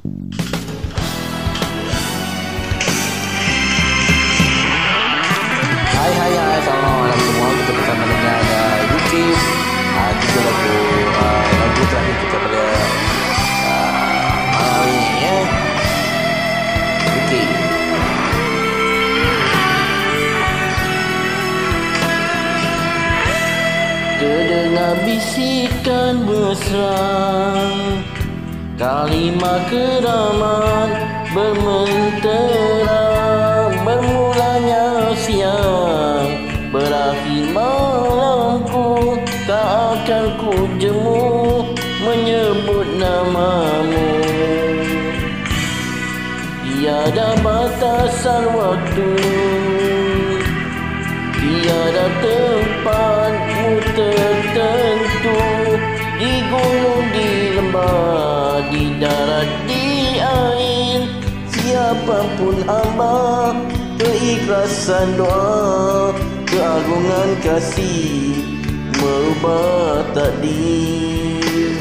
Hai, selamat malam semua. Kita bersama dengan YouTube. Tiga lagu terakhir kita pada malam ini ya. Okey. Terdengar bisikan mesra, kalimah keramat bermentera. Bermulanya siang, berakhir malamku, tak akan ku jemu menyebut namamu. Tiada batasan waktu, tiada tempatmu tertentu. Di gunung, di lembah, di darat, di air, siapapun hamba, keikhlasan doa, keagungan kasih merubah takdir.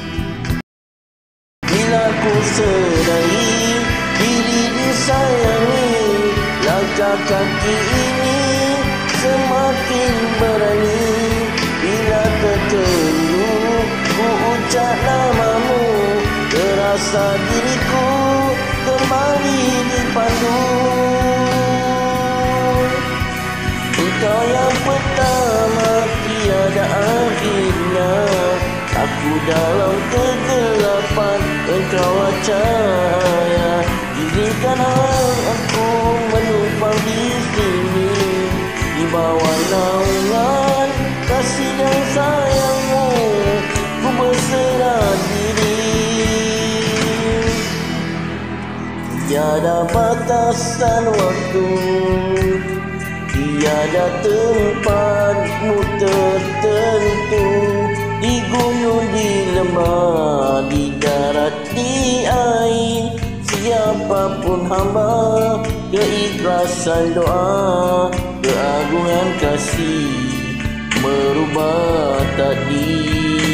Bila ku sedari diri disayangi, langkah kaki ini semakin berani. Bila tertentu ku ucap namamu, terasa diriku kembali dipandu. Engkau yang pertama, tiada akhirnya. Aku dalam kegelapan, engkau cahaya. Izinkanlah aku menumpang di sini, di bawah naungan kasih dan sayangmu, ku berserah diri. Tiada batasan waktu, tiada tempatmu tertentu. Di gunung, di lembah, di darat, di air, siapapun hamba, keikhlasan doa, keagungan kasih merubah takdir.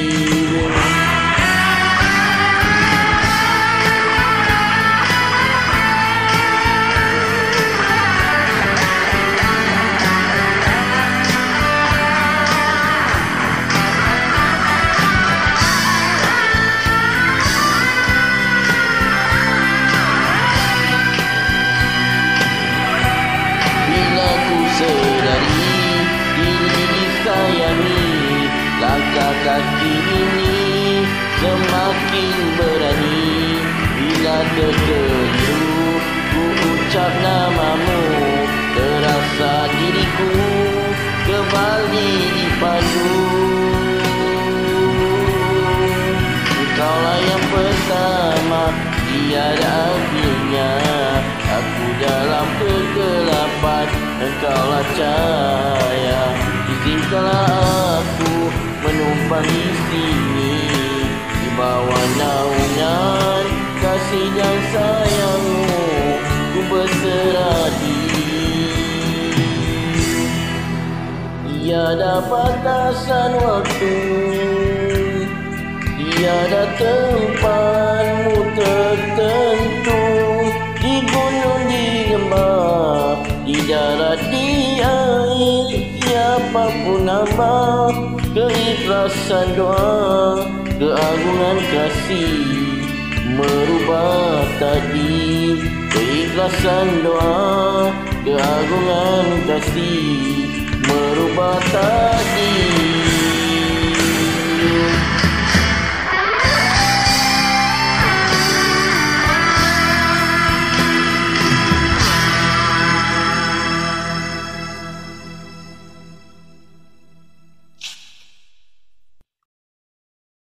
Langkah kaki ini semakin berani. Bila terkeliru ku ucap namamu, terasa diriku kembali dipandu. Engkaulah yang pertama, tiada akhirnya. Aku dalam kegelapan, engkaulah cahaya. Izinkanlah aku menumpang di sini, di bawah naungan kasih dan sayangmu, ku berserah diri. Tiada batasan waktu, tiada tempatmu tertentu. Di gunung, di lembah, di darat, di air, siapapun hamba, keikhlasan doa, keagungan kasih merubah takdir. Keikhlasan doa, keagungan kasih merubah takdir.